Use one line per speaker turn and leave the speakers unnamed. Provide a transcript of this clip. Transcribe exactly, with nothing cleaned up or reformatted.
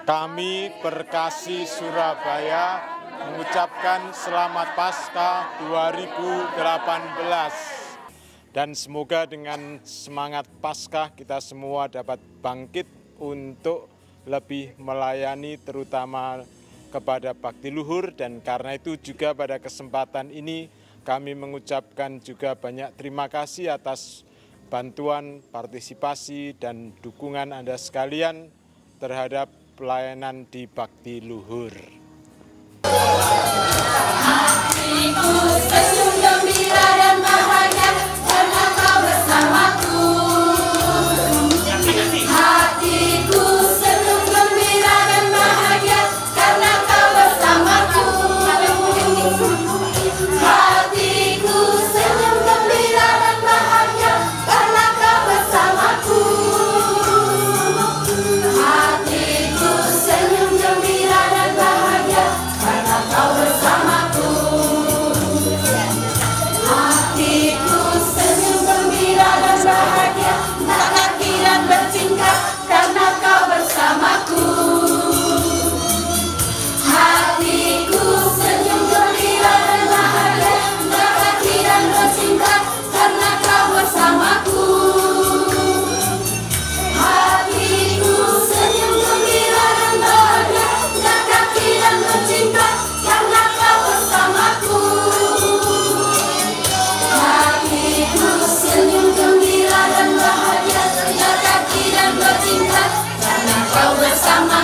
Kami Perkasi Surabaya mengucapkan Selamat Paskah dua ribu delapan belas. Dan semoga dengan semangat Paskah kita semua dapat bangkit untuk lebih melayani terutama kepada bakti luhur. Dan karena itu juga pada kesempatan ini kami mengucapkan juga banyak terima kasih atas bantuan, partisipasi, dan dukungan Anda sekalian terhadap pelayanan di bakti luhur.
Hatiku senyum gembira dan bahagia karena kau bersamaku. Hatiku senyum gembira dan bahagia karena kau bersamaku. Hatiku senyum gembira dan bahagia karena kau bersamaku. Hatiku senyum gembira dan bahagia karena kau bersamaku. Hatiku senyum gembira dan bahagia, tak lagi dan bertingkah karena kau bersamaku. Hatiku senyum gembira dan bahagia, tak lagi dan bertingkah karena kau bersamaku. Hatiku senyum gembira dan bahagia, tak lagi dan bertingkah karena kau bersamaku. Hatiku senyum gembira dan bahagia, tak lagi dan bertingkah karena kau bersamaku.